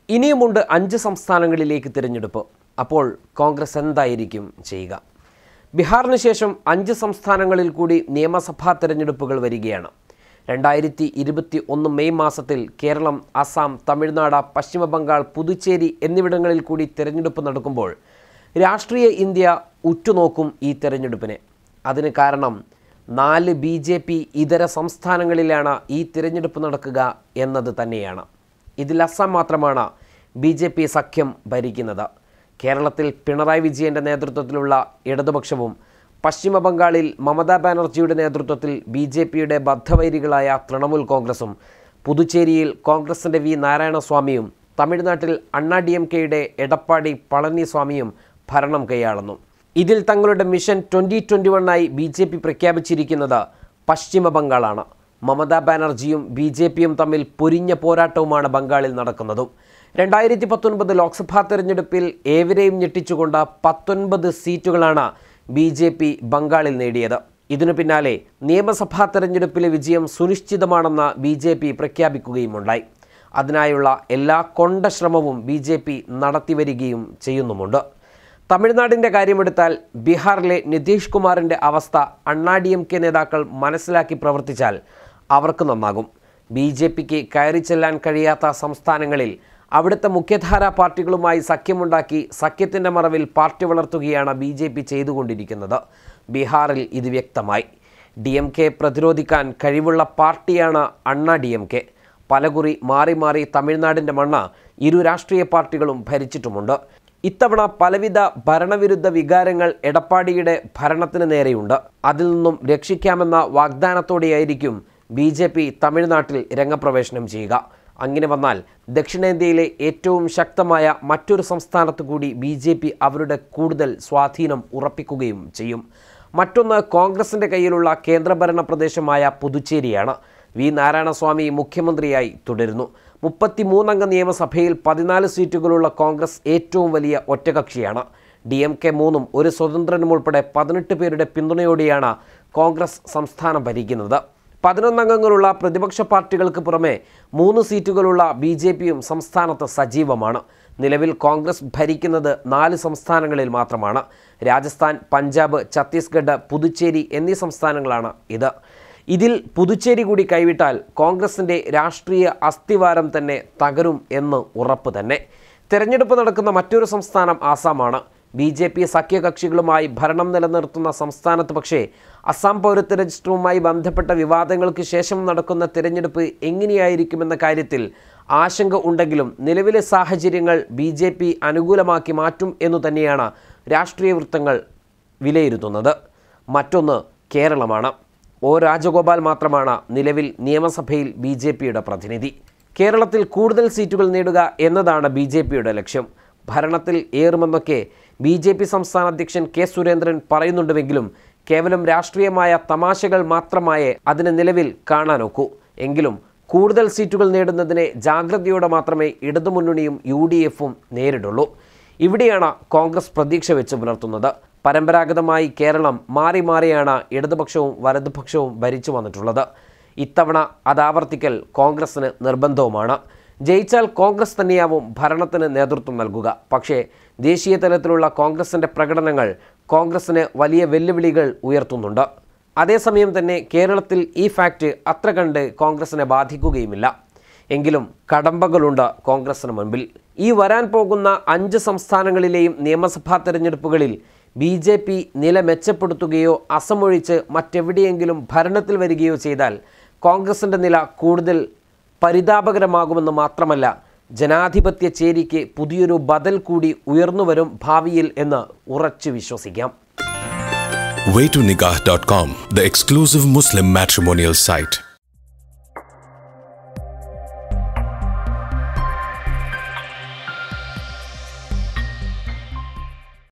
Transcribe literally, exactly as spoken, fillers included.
ഇനിയുമുണ്ട് അഞ്ച് സംസ്ഥാനങ്ങളിലേക്ക് തിരഞ്ഞെടുപ്പ്. അപ്പോൾ കോൺഗ്രസ് എന്തായിരിക്കും ചെയ്യുക? ബീഹാറിന് ശേഷം അഞ്ച് സംസ്ഥാനങ്ങളിൽ കൂടി നിയമസഭാ തിരഞ്ഞെടുപ്പുകൾ വരികയാണ്. രണ്ടായിരത്തി ഇരുപത്തി ഒന്ന് മെയ് മാസത്തിൽ കേരളം, അസം, തമിഴ്നാട്, പശ്ചിമ ബംഗാൾ, പുതുച്ചേരി എന്നിവിടങ്ങളിൽ കൂടി തിരഞ്ഞെടുപ്പ് നടക്കുമ്പോൾ രാഷ്ട്രീയ ഇന്ത്യ ഉറ്റുനോക്കും ഈ തിരഞ്ഞെടുപ്പിനെ. അതിന് കാരണം നാല് ബി ജെ പി ഇതര സംസ്ഥാനങ്ങളിലാണ് ഈ തിരഞ്ഞെടുപ്പ് നടക്കുക എന്നത് തന്നെയാണ്. ഇതിൽ അസം മാത്രമാണ് ബി ജെ പി സഖ്യം ഭരിക്കുന്നത്. കേരളത്തിൽ പിണറായി വിജയൻ്റെ നേതൃത്വത്തിലുള്ള ഇടതുപക്ഷവും പശ്ചിമ ബംഗാളിൽ മമതാ ബാനർജിയുടെ നേതൃത്വത്തിൽ ബി ജെ പിയുടെ ബദ്ധവൈരികളായ തൃണമൂൽ കോൺഗ്രസും, പുതുച്ചേരിയിൽ കോൺഗ്രസിൻ്റെ വി നാരായണസ്വാമിയും, തമിഴ്നാട്ടിൽ അണ്ണാ ഡി എം കെയുടെ എടപ്പാടി പളനിസ്വാമിയും ഭരണം കൈയാളുന്നു. ഇതിൽ തങ്ങളുടെ മിഷൻ ട്വൻ്റി ട്വൻ്റി വണ്ണായി ബി ജെ പി പ്രഖ്യാപിച്ചിരിക്കുന്നത് പശ്ചിമ ബംഗാളാണ്. മമതാ ബാനർജിയും ബി ജെ പിയും തമ്മിൽ പൊരിഞ്ഞ പോരാട്ടവുമാണ് ബംഗാളിൽ നടക്കുന്നതും. രണ്ടായിരത്തി പത്തൊൻപത് ലോക്സഭാ തെരഞ്ഞെടുപ്പിൽ ഏവരെയും ഞെട്ടിച്ചുകൊണ്ട് പത്തൊൻപത് സീറ്റുകളാണ് ബി ജെ പി ബംഗാളിൽ നേടിയത്. ഇതിനു പിന്നാലെ നിയമസഭാ തെരഞ്ഞെടുപ്പിലെ വിജയം സുനിശ്ചിതമാണെന്ന് ബി ജെ പി പ്രഖ്യാപിക്കുകയുമുണ്ടായി. അതിനായുള്ള എല്ലാ കൊണ്ടശ്രമവും ബി ജെ പി നടത്തിവരികയും ചെയ്യുന്നുമുണ്ട്. തമിഴ്നാടിൻ്റെ കാര്യമെടുത്താൽ ബീഹാറിലെ നിതീഷ് കുമാറിൻ്റെ അവസ്ഥ അണ്ണാ ഡി എം കെ നേതാക്കൾ മനസ്സിലാക്കി പ്രവർത്തിച്ചാൽ അവർക്ക് നന്നാകും. ബി ജെ പിക്ക് കയറി ചെല്ലാൻ കഴിയാത്ത സംസ്ഥാനങ്ങളിൽ അവിടുത്തെ മുഖ്യധാരാ പാർട്ടികളുമായി സഖ്യമുണ്ടാക്കി സഖ്യത്തിൻ്റെ മറവിൽ പാർട്ടി വളർത്തുകയാണ് ബി ജെ പി ചെയ്തുകൊണ്ടിരിക്കുന്നത്. ബീഹാറിൽ ഇത് വ്യക്തമായി. ഡി എം കെ പ്രതിരോധിക്കാൻ കഴിവുള്ള പാർട്ടിയാണ് അണ്ണാ ഡി എം കെ. പലകുറി മാറി മാറി തമിഴ്നാടിൻ്റെ മണ്ണ് ഇരു രാഷ്ട്രീയ പാർട്ടികളും ഭരിച്ചിട്ടുമുണ്ട്. ഇത്തവണ പലവിധ ഭരണവിരുദ്ധ വികാരങ്ങൾ എടപ്പാടിയുടെ ഭരണത്തിന് നേരെയുണ്ട്. അതിൽ നിന്നും രക്ഷിക്കാമെന്ന വാഗ്ദാനത്തോടെയായിരിക്കും ബി ജെ പി തമിഴ്നാട്ടിൽ രംഗപ്രവേശനം ചെയ്യുക. അങ്ങനെ വന്നാൽ ദക്ഷിണേന്ത്യയിലെ ഏറ്റവും ശക്തമായ മറ്റൊരു സംസ്ഥാനത്ത് കൂടി ബി ജെ പി അവരുടെ കൂടുതൽ സ്വാധീനം ഉറപ്പിക്കുകയും ചെയ്യും. മറ്റൊന്ന്, കോൺഗ്രസിൻ്റെ കയ്യിലുള്ള കേന്ദ്രഭരണ പ്രദേശമായ പുതുച്ചേരിയാണ്. വി നാരായണസ്വാമി മുഖ്യമന്ത്രിയായി തുടരുന്നു. മുപ്പത്തി മൂന്നംഗ നിയമസഭയിൽ പതിനാല് സീറ്റുകളുള്ള കോൺഗ്രസ് ഏറ്റവും വലിയ ഒറ്റകക്ഷിയാണ്. ഡി എം കെ മൂന്നും ഒരു സ്വതന്ത്രനും ഉൾപ്പെടെ പതിനെട്ട് പേരുടെ പിന്തുണയോടെയാണ് കോൺഗ്രസ് സംസ്ഥാനം ഭരിക്കുന്നത്. പതിനൊന്നംഗങ്ങളുള്ള പ്രതിപക്ഷ പാർട്ടികൾക്ക് പുറമെ മൂന്ന് സീറ്റുകളുള്ള ബി ജെ പിയും സംസ്ഥാനത്ത് സജീവമാണ്. നിലവിൽ കോൺഗ്രസ് ഭരിക്കുന്നത് നാല് സംസ്ഥാനങ്ങളിൽ മാത്രമാണ്. രാജസ്ഥാൻ, പഞ്ചാബ്, ഛത്തീസ്ഗഡ്, പുതുച്ചേരി എന്നീ സംസ്ഥാനങ്ങളാണ് ഇത്. ഇതിൽ പുതുച്ചേരി കൂടി കൈവിട്ടാൽ കോൺഗ്രസിൻ്റെ രാഷ്ട്രീയ അസ്ഥിവാരം തന്നെ തകരും എന്ന് ഉറപ്പ് തന്നെ. തെരഞ്ഞെടുപ്പ് നടക്കുന്ന മറ്റൊരു സംസ്ഥാനം ആസാമാണ്. ബി ജെ പി സഖ്യകക്ഷികളുമായി ഭരണം നിലനിർത്തുന്ന സംസ്ഥാനത്ത് പക്ഷേ അസം പൗരത്വ രജിസ്റ്ററുമായി ബന്ധപ്പെട്ട വിവാദങ്ങൾക്ക് ശേഷം നടക്കുന്ന തിരഞ്ഞെടുപ്പ് എങ്ങനെയായിരിക്കുമെന്ന കാര്യത്തിൽ ആശങ്ക ഉണ്ടെങ്കിലും നിലവിലെ സാഹചര്യങ്ങൾ ബി ജെ പി അനുകൂലമാക്കി മാറ്റും എന്നു തന്നെയാണ് രാഷ്ട്രീയ വൃത്തങ്ങൾ വിലയിരുത്തുന്നത്. മറ്റൊന്ന് കേരളമാണ്. ഒ രാജഗോപാൽ മാത്രമാണ് നിലവിൽ നിയമസഭയിൽ ബി ജെ പിയുടെ പ്രതിനിധി. കേരളത്തിൽ കൂടുതൽ സീറ്റുകൾ നേടുക എന്നതാണ് ബി ജെ പിയുടെ ലക്ഷ്യം. ഭരണത്തിൽ ഏറുമെന്നൊക്കെ ബി ജെ പി സംസ്ഥാന അധ്യക്ഷൻ കെ സുരേന്ദ്രൻ പറയുന്നുണ്ടെങ്കിലും കേവലം രാഷ്ട്രീയമായ തമാശകൾ മാത്രമായേ അതിനെ നിലവിൽ കാണാനൊക്കൂ. എങ്കിലും കൂടുതൽ സീറ്റുകൾ നേടുന്നതിനെ ജാഗ്രതയോടെ മാത്രമേ ഇടതുമുന്നണിയും യു ഡി എഫും നേരിടുള്ളൂ. ഇവിടെയാണ് കോൺഗ്രസ് പ്രതീക്ഷ വെച്ച് പുലർത്തുന്നത്. പരമ്പരാഗതമായി കേരളം മാറി മാറിയാണ് ഇടതുപക്ഷവും വലതുപക്ഷവും ഭരിച്ചു വന്നിട്ടുള്ളത്. ഇത്തവണ അതാവർത്തിക്കൽ കോൺഗ്രസിന് നിർബന്ധവുമാണ്. ജയിച്ചാൽ കോൺഗ്രസ് തന്നെയാവും ഭരണത്തിന് നേതൃത്വം നൽകുക. പക്ഷേ ദേശീയ തലത്തിലുള്ള കോൺഗ്രസിൻ്റെ പ്രകടനങ്ങൾ കോൺഗ്രസിന് വലിയ വെല്ലുവിളികൾ ഉയർത്തുന്നുണ്ട്. അതേസമയം തന്നെ കേരളത്തിൽ ഈ ഫാക്റ്റ് അത്ര കണ്ട് കോൺഗ്രസിനെ ബാധിക്കുകയുമില്ല. എങ്കിലും കടമ്പകളുണ്ട് കോൺഗ്രസിന് മുൻപിൽ. ഈ വരാൻ പോകുന്ന അഞ്ച് സംസ്ഥാനങ്ങളിലെയും നിയമസഭാ തെരഞ്ഞെടുപ്പുകളിൽ ബി ജെ പി നില മെച്ചപ്പെടുത്തുകയോ അസമൊഴിച്ച് മറ്റെവിടെയെങ്കിലും ഭരണത്തിൽ വരികയോ ചെയ്താൽ കോൺഗ്രസിൻ്റെ നില കൂടുതൽ പരിതാപകരമാകുമെന്ന് മാത്രമല്ല, ജനാധിപത്യ ചേരിക്ക് പുതിയൊരു ബദൽ കൂടി ഉയർന്നുവരും ഭാവിയിൽ എന്ന് ഉറച്ചു വിശ്വസിക്കാം. way to nikah dot com, the exclusive Muslim matrimonial site.